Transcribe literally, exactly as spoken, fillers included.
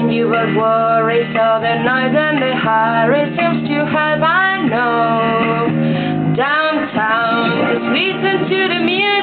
You would worry, so the noise and the hurry seems to help, I know. Downtown, just listen to the music.